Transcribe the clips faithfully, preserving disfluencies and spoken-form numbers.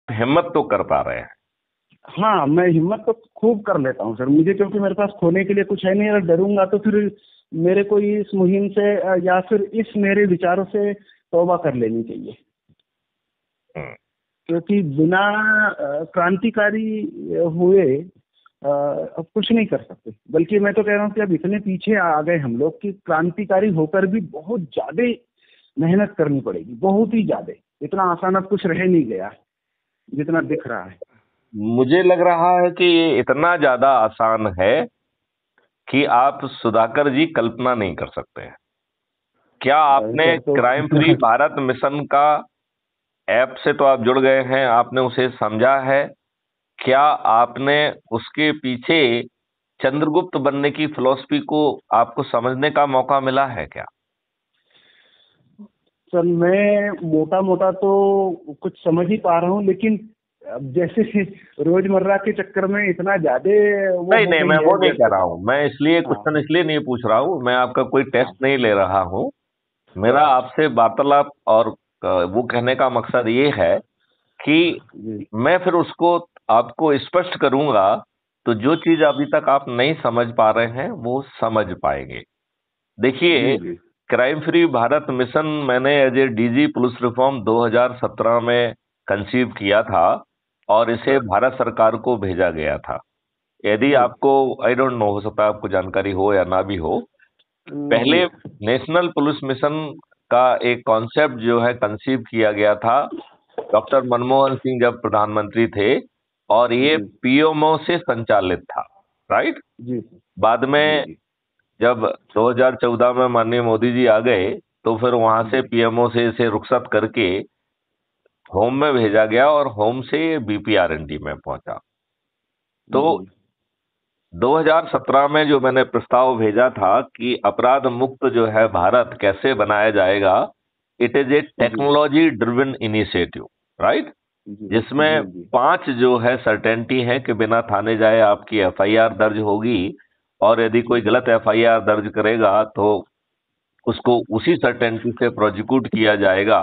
हिम्मत तो कर पा रहे हैं। हाँ, मैं हिम्मत तो खूब कर लेता हूँ सर, मुझे क्योंकि मेरे पास खोने के लिए कुछ है नहीं। अगर डरूंगा तो फिर मेरे को इस मुहिम से अ, या फिर इस मेरे विचारों से तौबा कर लेनी चाहिए। हम्म, क्योंकि बिना अ, क्रांतिकारी अ, हुए अ, अब कुछ नहीं कर सकते। बल्कि मैं तो कह रहा हूँ कि अब इतने पीछे आ गए हम लोग कि क्रांतिकारी होकर भी बहुत ज्यादा मेहनत करनी पड़ेगी, बहुत ही ज्यादा। इतना आसान अब कुछ रह नहीं गया जितना दिख रहा है। मुझे लग रहा है कि ये इतना ज्यादा आसान है कि आप सुधाकर जी कल्पना नहीं कर सकते हैं। क्या अ, आपने सर तो क्राइम फ्री भारत मिशन का ऐप से तो आप जुड़ गए हैं, आपने उसे समझा है, क्या आपने उसके पीछे चंद्रगुप्त बनने की फिलॉसफी को आपको समझने का मौका मिला है क्या? सर मैं मोटा मोटा तो कुछ समझ ही पा रहा हूँ, लेकिन अब जैसे रोजमर्रा के चक्कर में इतना ज्यादा वो नहीं हो नहीं, गई मैं है वो नहीं कह रहा व्यस्तता। हूं, मैं इसलिए हाँ क्वेश्चन इसलिए नहीं पूछ रहा हूं, मैं आपका कोई टेस्ट हाँ नहीं ले रहा हूं। मेरा आपसे वार्तालाप और अ, वो कहने का मकसद ये है कि जी मैं फिर उसको आपको स्पष्ट करूंगा, तो जो चीज अभी तक आप नहीं समझ पा रहे हैं वो समझ पाएंगे। जी देखिए, जी क्राइम फ्री भारत मिशन मैंने as a DG police reform दो हज़ार सत्रह में कंसीव किया था और इसे भारत सरकार को भेजा गया था। यदि जी। आपको, आई डोंट नो, हो सकता है आपको जानकारी हो या ना भी हो, जी पहले नेशनल पुलिस मिशन का एक कॉन्सेप्ट जो है कंसीव किया गया था डॉक्टर मनमोहन सिंह जब प्रधानमंत्री थे, और ये जी पीएमओ से संचालित था, राइट। जी बाद जी में जी जब दो हज़ार चौदह में माननीय मोदी जी आ गए, तो फिर वहां से जी पीएमओ से इसे रुखसत करके होम में भेजा गया और होम से बीपीआरएनडी में पहुंचा। तो जी दो हज़ार सत्रह में जो मैंने प्रस्ताव भेजा था कि अपराध मुक्त जो है भारत कैसे बनाया जाएगा, इट इज ए जी टेक्नोलॉजी ड्रिवन इनिशिएटिव, राइट, जी जिसमें जी जी पांच जो है सर्टेनिटी है कि बिना थाने जाए आपकी एफआईआर दर्ज होगी, और यदि कोई जी गलत एफआईआर दर्ज करेगा तो उसको उसी सर्टेनिटी से प्रोसिक्यूट किया जाएगा।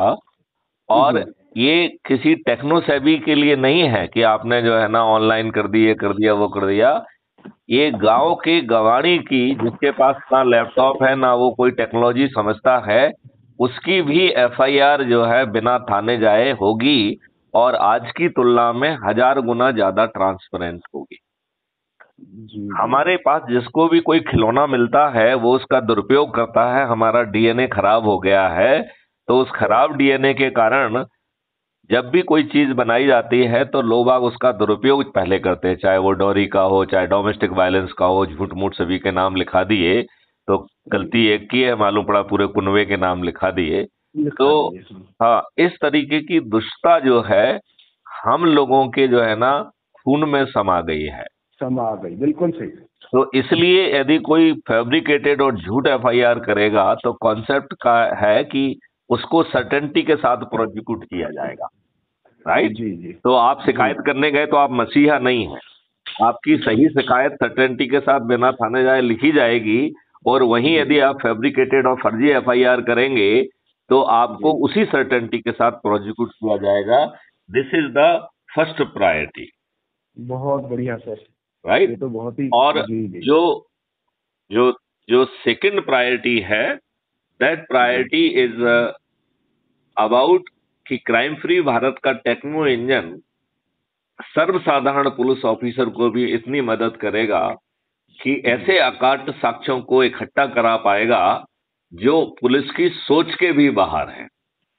और जी ये किसी टेक्नो सेवी के लिए नहीं है कि आपने जो है ना ऑनलाइन कर दिए, कर दिया, वो कर दिया। ये गांव के गवाणी की, जिसके पास ना लैपटॉप है ना वो कोई टेक्नोलॉजी समझता है, उसकी भी एफआईआर जो है बिना थाने जाए होगी, और आज की तुलना में हजार गुना ज्यादा ट्रांसपेरेंट होगी। जी जी हमारे पास जिसको भी कोई खिलौना मिलता है वो उसका दुरुपयोग करता है, हमारा डीएनए खराब हो गया है, तो उस खराब डीएनए के कारण जब भी कोई चीज बनाई जाती है तो लोग बाग उसका दुरुपयोग पहले करते हैं, चाहे वो डॉरी का हो, चाहे डोमेस्टिक वायलेंस का हो, झूठ मूठ सभी के नाम लिखा दिए, तो जी गलती एक की है, मालूम पड़ा पूरे कुनबे के नाम लिखा दिए। तो लिखा दिए। हाँ, हाँ, इस तरीके की दुष्टता जो है हम लोगों के जो है ना खून में समा गई है। समा गई, बिल्कुल सही। तो इसलिए यदि कोई फैब्रिकेटेड और झूठ एफआईआर करेगा तो कॉन्सेप्ट का है कि उसको सर्टेनिटी के साथ प्रोसिक्यूट किया जाएगा, राइट। जी जी तो आप जी शिकायत करने गए तो आप मसीहा नहीं हैं, आपकी सही शिकायत सर्टेनिटी के साथ बिना थाने जाए लिखी जाएगी। और वहीं जी यदि आप फैब्रिकेटेड और फर्जी एफआईआर करेंगे तो आपको जी। उसी सर्टेनिटी के साथ प्रोसिक्यूट किया जाएगा। This is the first priority, बहुत बढ़िया सर, ये राइट। तो बहुत ही। और जी जी जो जो जो सेकंड प्रायोरिटी है, दैट जी प्रायोरिटी इज अबाउट कि क्राइम फ्री भारत का टेक्नो इंजन सर्वसाधारण पुलिस ऑफिसर को भी इतनी मदद करेगा कि जी ऐसे अकाट साक्ष्यों को इकट्ठा करा पाएगा जो पुलिस की सोच के भी बाहर है,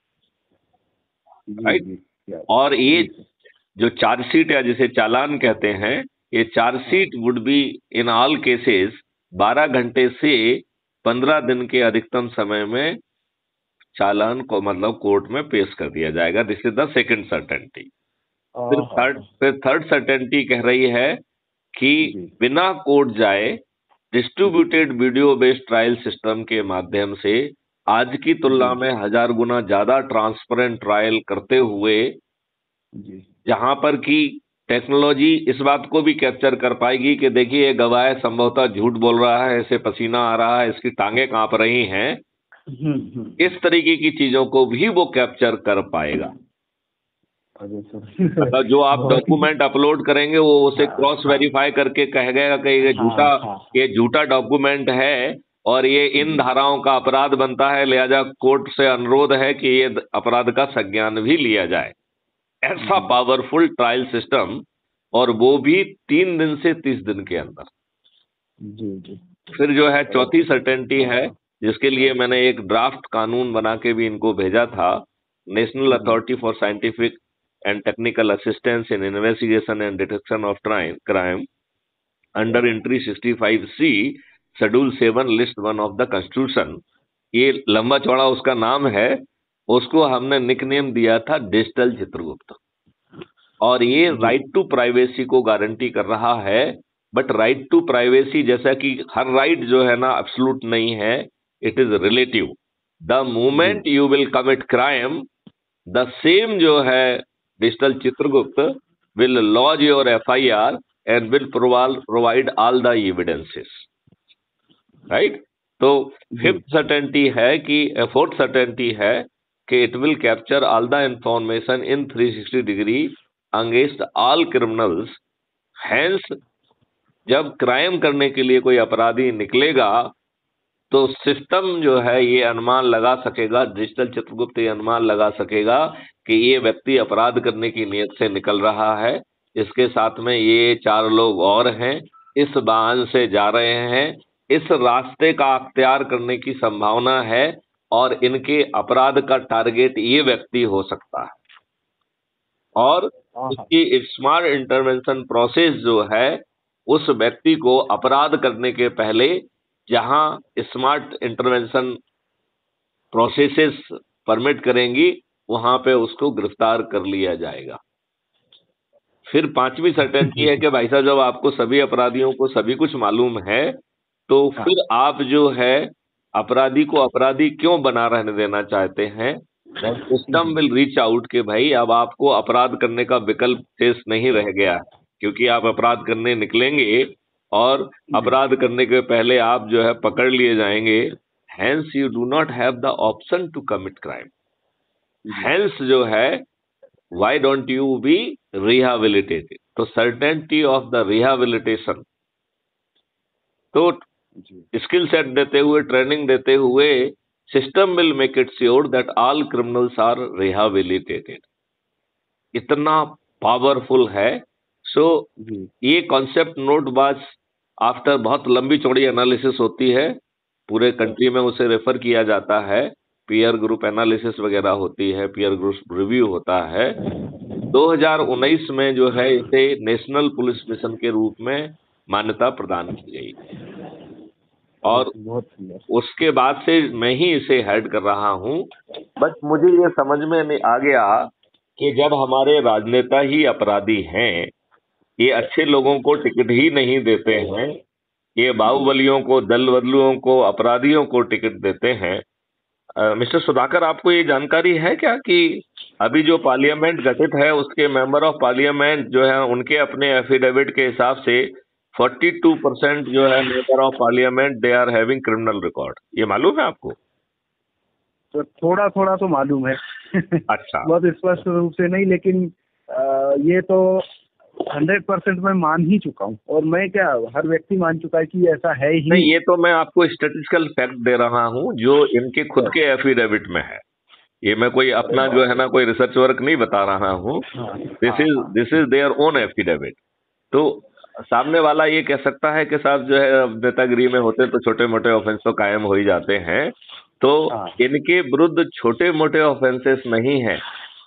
जी राइट। जी। क्या? और ये जी सर। जो चार्जशीट या जिसे चालान कहते हैं, ये हाँ chargesheet would be in all cases बारह घंटे से पंद्रह दिन के अधिकतम समय में चालान को मतलब कोर्ट में पेश कर दिया जाएगा। This is the second certainty. फिर हाँ हाँ थर्ड हाँ। फिर थर्ड सर्टेनिटी कह रही है कि जी बिना कोर्ट जाए जी distributed video based trial system के माध्यम से आज की जी तुलना में हजार गुना ज्यादा ट्रांसपेरेंट ट्रायल करते हुए, जी जहां पर कि टेक्नोलॉजी इस बात को भी कैप्चर कर पाएगी कि देखिए ये गवाह संभवतः झूठ बोल रहा है, इसे पसीना आ रहा है, इसकी टांगे कांप रही हैं, हम्म हम्म इस तरीके की चीजों को भी वो कैप्चर कर पाएगा। अरे सर मतलब जो आप बहुत ही डॉक्यूमेंट अपलोड करेंगे वो उसे हाँ क्रॉस हाँ वेरीफाई करके कहेगा कि ये झूठा, हाँ हाँ ये झूठा डॉक्यूमेंट है और ये इन जी धाराओं का अपराध बनता है, लिहाजा कोर्ट से अनुरोध है कि ये अपराध का संज्ञान भी लिया जाए। ऐसा जी पावरफुल ट्रायल सिस्टम, और वो भी तीन दिन से तीस दिन के अंदर। जी जी फिर जो है अ, चौथी सर्टेनिटी है, हाँ जिसके लिए मैंने एक ड्राफ्ट कानून बना के भी इनको भेजा था। नेशनल जी authority for scientific and technical assistance in investigation and detection of crime under entry sixty five C schedule seven list one of the constitution. ये लंबा चौड़ा उसका नाम है। उसको हमने निकनेम दिया था डिजिटल चित्रगुप्त। और ये जी राइट टू प्राइवेसी को गारंटी कर रहा है। बट राइट टू प्राइवेसी जैसा कि हर राइट जो है ना एब्सोल्यूट नहीं है, इट इज रिलेटिव। द जी moment you will commit crime, the same जो है digital Chitragupt will lodge your F I R and will provide all the evidences, right. तो जी फिफ्थ सर्टेनिटी है कि फोर्थ सर्टेनिटी है कि it will capture all the information in three sixty degree against all criminals. Hence जब क्राइम करने के लिए कोई अपराधी निकलेगा तो सिस्टम जो है ये अनुमान लगा सकेगा, डिजिटल चित्रगुप्त ये अनुमान लगा सकेगा कि ये व्यक्ति अपराध करने की नीयत से निकल रहा है, इसके साथ में ये चार लोग और हैं, इस वाहन से जा रहे हैं, इस रास्ते का अख्तियार करने की संभावना है और इनके अपराध का टारगेट ये व्यक्ति हो सकता है। और हाँ हाँ इसकी स्मार्ट इंटरवेंशन प्रोसेस जो है उस व्यक्ति को अपराध करने के पहले जहां स्मार्ट इंटरवेंशन प्रोसेसेस परमिट करेंगी वहां पे उसको गिरफ्तार कर लिया जाएगा। फिर पांचवी सर्टेनिटी है कि भाई साहब जब आपको सभी अपराधियों को सभी कुछ मालूम है तो हाँ फिर आप जो है अपराधी को अपराधी क्यों बना रहने देना चाहते हैं। सिस्टम जी विल रीच आउट के भाई अब आपको अपराध करने का विकल्प शेष नहीं रह गया है, क्योंकि आप अपराध करने निकलेंगे और जी अपराध करने के पहले आप जो है पकड़ लिए जाएंगे। Hence you do not have the option to commit crime. जी हैंस जो है why don't you be rehabilitated. तो सर्टेनिटी ऑफ द रिहेबिलिटेशन, तो जी स्किल सेट देते हुए, ट्रेनिंग देते हुए system will make it sure that all criminals are rehabilitated. इतना पावरफुल है। सो जी ये कॉन्सेप्ट नोट बाज आफ्टर बहुत लंबी चौड़ी एनालिसिस होती है, पूरे कंट्री में उसे रेफर किया जाता है, पीयर ग्रुप एनालिसिस वगैरह होती है, पीयर ग्रुप रिव्यू होता है। दो हज़ार उन्नीस में जो है इसे नेशनल पुलिस मिशन के रूप में मान्यता प्रदान की गई और बहुत बहुत सुंदर उसके बाद से मैं ही इसे हेड कर रहा हूं। बट मुझे ये समझ में नहीं आ गया कि जब हमारे राजनेता ही अपराधी हैं, ये अच्छे लोगों को टिकट ही नहीं देते हैं, ये जी बाहुबलियों को, दल बदलुओं को, अपराधियों को टिकट देते हैं। अ, मिस्टर सुधाकर, आपको ये जानकारी है क्या कि अभी जो पार्लियामेंट गठित है उसके मेंबर ऑफ पार्लियामेंट जो है उनके अपने एफिडेविट के हिसाब से बयालीस परसेंट जो है member of parliament they are having criminal record. ये मालूम है आपको? तो थोड़ा थोड़ा तो मालूम है अच्छा। बहुत स्पष्ट रूप से नहीं, लेकिन अ, ये तो हंड्रेड परसेंट मैं मान ही चुका हूँ, और मैं क्या हर व्यक्ति मान चुका है कि ऐसा है ही। नहीं, ये तो मैं आपको स्टैटिस्टिकल फैक्ट दे रहा हूँ जो इनके खुद के एफिडेविट में है। ये मैं कोई अपना जो है ना कोई रिसर्च वर्क नहीं बता रहा हूँ। हाँ दिस हाँ इज हाँ this is their own affidavit. तो सामने वाला ये कह सकता है कि साहब जो है अब नेतागिरी में होते तो छोटे मोटे ऑफेंस तो कायम हो ही जाते हैं, तो हाँ इनके विरुद्ध छोटे मोटे ऑफेंसेस नहीं है।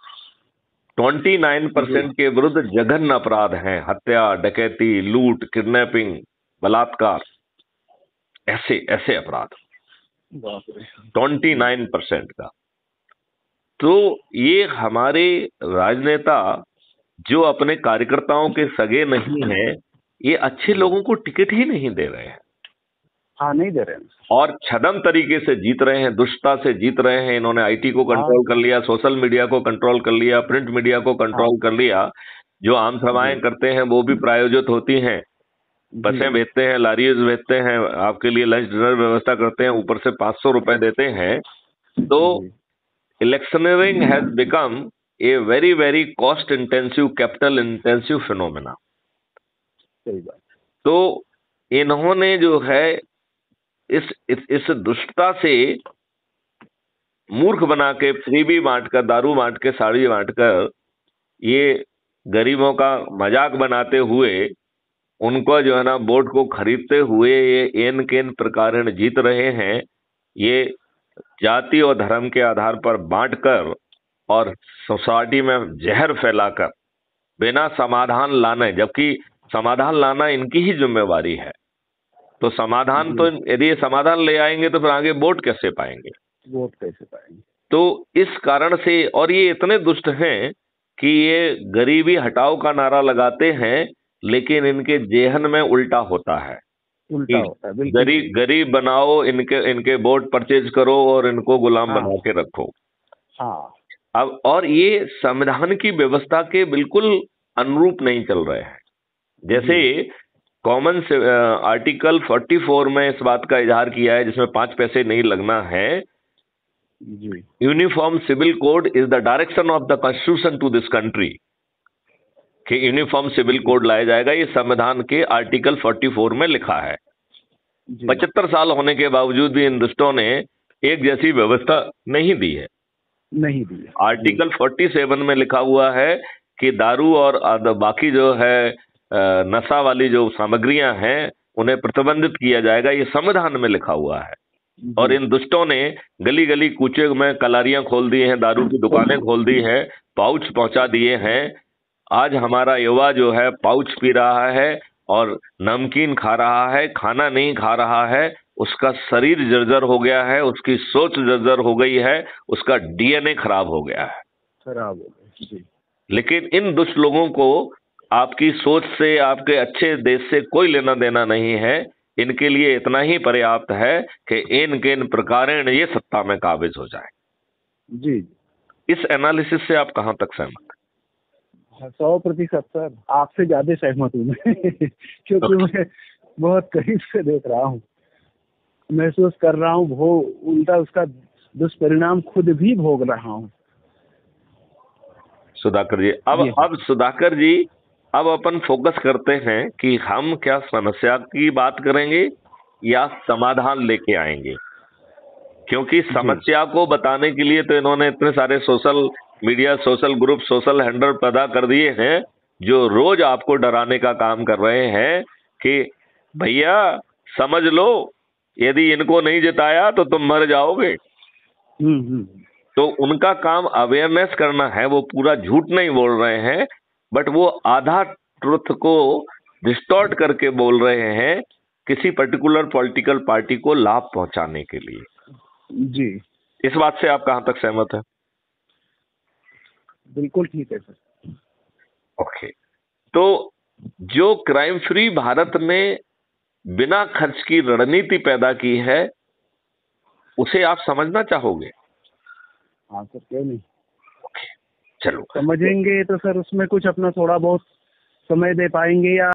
उनतीस जी परसेंट के विरुद्ध जघन्य अपराध हैं, हत्या, डकैती, लूट, किडनैपिंग, बलात्कार, ऐसे ऐसे अपराध बाप रे उनतीस परसेंट का। तो ये हमारे राजनेता जो अपने कार्यकर्ताओं के सगे नहीं हैं, ये अच्छे जी लोगों को टिकट ही नहीं दे रहे हैं हाँ नहीं दे रहे हैं और छदम तरीके से जीत रहे हैं, दुष्टता से जीत रहे हैं। इन्होंने आईटी को हाँ कंट्रोल कर लिया, सोशल मीडिया को कंट्रोल कर लिया, प्रिंट मीडिया को हाँ कंट्रोल कर लिया। जो आम जी सभाएं करते हैं वो भी प्रायोजित होती हैं, जी बसें भेजते हैं, लारीज भेजते हैं, आपके लिए लंच डिनर व्यवस्था करते हैं, ऊपर से पाँच सौ रुपए देते हैं। तो जी electioneering has become a very very cost intensive, capital intensive phenomena. सही बात। तो इन्होंने जो है इस इस, इस दुष्टता से मूर्ख बना के फ्रीबी बांट कर, दारू बांट के, साड़ी बांट कर, ये गरीबों का मजाक बनाते हुए, उनको जो है ना वोट को खरीदते हुए ये एन केन प्रकार जीत रहे हैं। ये जाति और धर्म के आधार पर बांटकर और सोसाइटी में जहर फैलाकर बिना समाधान लाने, जबकि समाधान लाना इनकी ही जिम्मेवारी है। तो समाधान तो यदि ये समाधान ले आएंगे तो फिर आगे वोट कैसे पाएंगे? वोट कैसे पाएंगे? तो इस कारण से, और ये इतने दुष्ट हैं कि ये गरीबी हटाओ का नारा लगाते हैं, लेकिन इनके जेहन में उल्टा होता है। उल्टा होता है, बिल्कुल। गरीब गरीब बनाओ, इनके इनके वोट परचेज करो और इनको गुलाम हाँ, बना के रखो। हाँ। अब और ये संविधान की व्यवस्था के बिल्कुल अनुरूप नहीं चल रहे हैं। जैसे कॉमन आर्टिकल चौवालीस में इस बात का इजहार किया है, जिसमें पांच पैसे नहीं लगना है। जी। Uniform civil code is the direction of the constitution to this country, कि यूनिफॉर्म सिविल कोड लाया जाएगा। ये संविधान के आर्टिकल चौवालीस में लिखा है। पचहत्तर साल होने के बावजूद भी इन दुष्टों ने एक जैसी व्यवस्था नहीं दी है। नहीं दी है। आर्टिकल सैंतालीस में लिखा हुआ है कि दारू और बाकी जो है नशा वाली जो सामग्रियां हैं उन्हें प्रतिबंधित किया जाएगा। ये संविधान में लिखा हुआ है। और इन दुष्टों ने गली गली कूचे में कलारियां खोल दी हैं, दारू की दुकानें खोल दी हैं, पाउच पहुंचा दिए हैं। आज हमारा युवा जो है पाउच पी रहा है और नमकीन खा रहा है, खाना नहीं खा रहा है। उसका शरीर जर्जर हो गया है, उसकी सोच जर्जर हो गई है, उसका डीएनए खराब हो गया है। खराब हो गया जी। लेकिन इन दुष्ट लोगों को आपकी सोच से, आपके अच्छे देश से कोई लेना देना नहीं है। इनके लिए इतना ही पर्याप्त है कि इन के इन प्रकारेण ये सत्ता में काबिज हो जाए। जी। इस एनालिसिस से आप कहां तक सहमत हैं? सौ प्रतिशत सर, आपसे ज्यादा सहमत हूँ मैं क्योंकि मैं बहुत करीब से देख रहा हूँ, महसूस कर रहा हूँ, वो उल्टा उसका दुष्परिणाम खुद भी भोग रहा हूँ। सुधाकर जी, अब अब सुधाकर जी अब अपन फोकस करते हैं कि हम क्या समस्या की बात करेंगे या समाधान लेके आएंगे। क्योंकि समस्या को बताने के लिए तो इन्होंने इतने सारे social media, social group, social handle पैदा कर दिए हैं, जो रोज आपको डराने का काम कर रहे हैं कि भैया समझ लो, यदि इनको नहीं जिताया तो तुम मर जाओगे। तो उनका काम अवेयरनेस करना है। वो पूरा झूठ नहीं बोल रहे हैं, बट वो आधा ट्रुथ को डिस्टॉर्ट करके बोल रहे हैं किसी पर्टिकुलर पॉलिटिकल पार्टी को लाभ पहुंचाने के लिए। जी। इस बात से आप कहां तक सहमत हैं? बिल्कुल ठीक है सर। ओके। तो जो क्राइम फ्री भारत ने बिना खर्च की रणनीति पैदा की है, उसे आप समझना चाहोगे? हाँ सर, क्यों नहीं। चलो समझेंगे तो सर उसमें कुछ अपना थोड़ा बहुत समय दे पाएंगे या